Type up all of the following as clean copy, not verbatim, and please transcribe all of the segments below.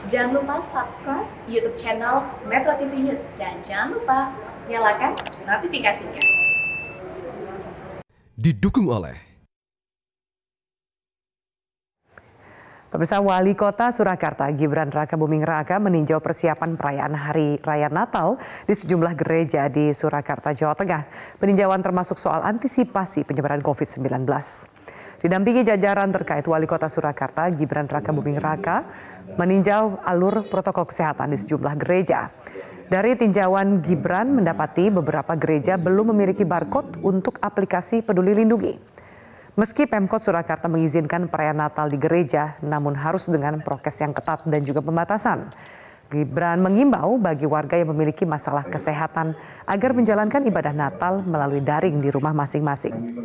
Jangan lupa subscribe YouTube channel Metro TV News dan jangan lupa nyalakan notifikasinya. Didukung oleh Pemirsa, Wali Kota Surakarta Gibran Rakabuming Raka meninjau persiapan perayaan Hari Raya Natal di sejumlah gereja di Surakarta, Jawa Tengah. Peninjauan termasuk soal antisipasi penyebaran COVID-19. Didampingi jajaran terkait, Wali Kota Surakarta Gibran Rakabuming Raka meninjau alur protokol kesehatan di sejumlah gereja. Dari tinjauan, Gibran mendapati beberapa gereja belum memiliki barcode untuk aplikasi Peduli Lindungi. Meski Pemkot Surakarta mengizinkan perayaan Natal di gereja, namun harus dengan prokes yang ketat dan juga pembatasan. Gibran mengimbau bagi warga yang memiliki masalah kesehatan agar menjalankan ibadah Natal melalui daring di rumah masing-masing.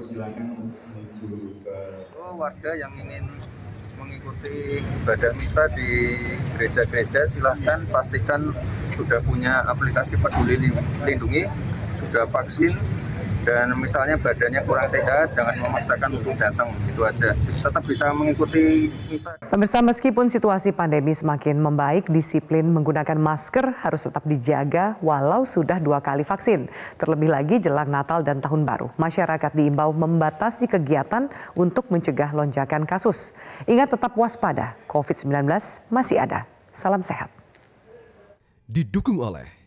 Warga yang ingin mengikuti ibadah misa di gereja-gereja, silahkan pastikan sudah punya aplikasi Peduli Lindungi, sudah vaksin, dan misalnya badannya kurang sehat, jangan memaksakan untuk datang, itu aja. Tetap bisa mengikuti misa. Pemirsa, meskipun situasi pandemi semakin membaik, disiplin menggunakan masker harus tetap dijaga walau sudah 2 kali vaksin. Terlebih lagi jelang Natal dan Tahun Baru. Masyarakat diimbau membatasi kegiatan untuk mencegah lonjakan kasus. Ingat, tetap waspada, COVID-19 masih ada. Salam sehat. didukung oleh